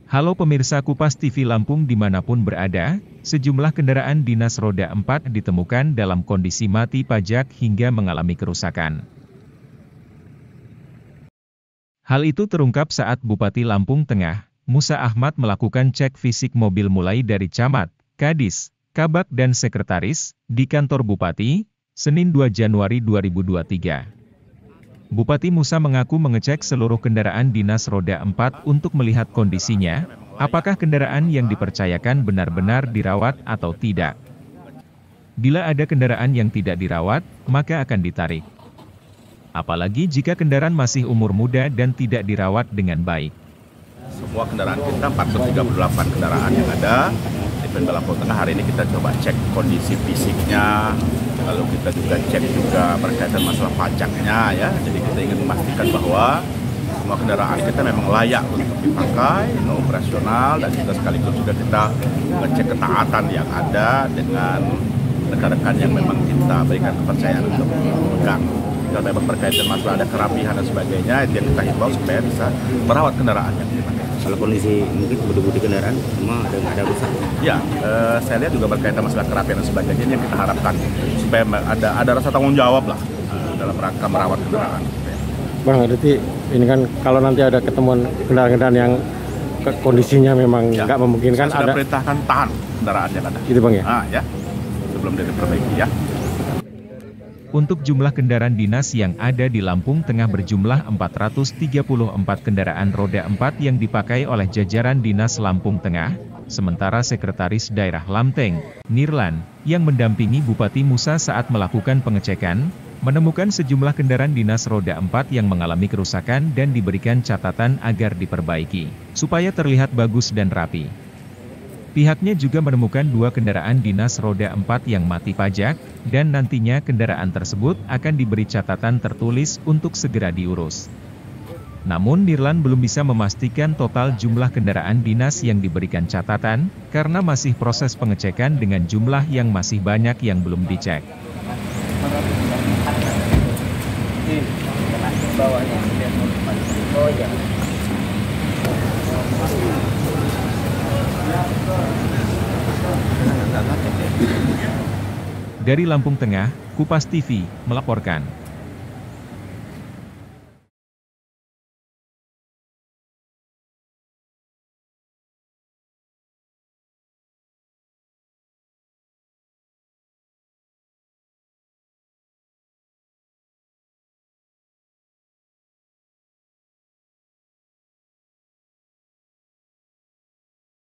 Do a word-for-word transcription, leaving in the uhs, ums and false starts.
Halo pemirsa Kupas T V Lampung dimanapun berada, sejumlah kendaraan dinas roda empat ditemukan dalam kondisi mati pajak hingga mengalami kerusakan. Hal itu terungkap saat Bupati Lampung Tengah, Musa Ahmad melakukan cek fisik mobil mulai dari camat, kadis, kabak dan sekretaris, di kantor Bupati, Senin dua Januari dua ribu dua puluh tiga. Bupati Musa mengaku mengecek seluruh kendaraan dinas roda empat untuk melihat kondisinya, apakah kendaraan yang dipercayakan benar-benar dirawat atau tidak. Bila ada kendaraan yang tidak dirawat, maka akan ditarik. Apalagi jika kendaraan masih umur muda dan tidak dirawat dengan baik. Semua kendaraan kita, empat ratus tiga puluh delapan kendaraan yang ada di Pemda Lampung Tengah, hari ini kita coba cek kondisi fisiknya, lalu kita juga cek juga berkaitan masalah pajaknya ya. Jadi kita ingin memastikan bahwa semua kendaraan kita memang layak untuk dipakai, no operasional, dan juga sekaligus juga kita mengecek ketaatan yang ada dengan rekan-rekan yang memang kita berikan kepercayaan untuk memegang. Kalau memang berkaitan masalah ada kerapihan dan sebagainya, itu yang kita himbau supaya bisa merawat kendaraan yang dipakai. Kalau kondisi mungkin bodi-bodi kendaraan semua ada nggak ada rusak? Ya, eh, saya lihat juga berkaitan masalah kerapihan dan sebagainya yang kita harapkan supaya ada ada rasa tanggung jawab lah eh, dalam rangka merawat kendaraan. Bang, berarti ini kan kalau nanti ada ketemuan kendaraan-kendaraan yang kondisinya memang nggak ya, memungkinkan, saya sudah ada perintahkan tahan kendaraan yang ada. Gitu bang ya? Ah, ya, sebelum diperbaiki ya. Untuk jumlah kendaraan dinas yang ada di Lampung Tengah berjumlah empat ratus tiga puluh empat kendaraan roda empat yang dipakai oleh jajaran Dinas Lampung Tengah, sementara Sekretaris Daerah Lamteng, Nirlan, yang mendampingi Bupati Musa saat melakukan pengecekan, menemukan sejumlah kendaraan dinas roda empat yang mengalami kerusakan dan diberikan catatan agar diperbaiki, supaya terlihat bagus dan rapi. Pihaknya juga menemukan dua kendaraan dinas roda empat yang mati pajak, dan nantinya kendaraan tersebut akan diberi catatan tertulis untuk segera diurus. Namun Nirlan belum bisa memastikan total jumlah kendaraan dinas yang diberikan catatan, karena masih proses pengecekan dengan jumlah yang masih banyak yang belum dicek. Dari Lampung Tengah, Kupas T V melaporkan.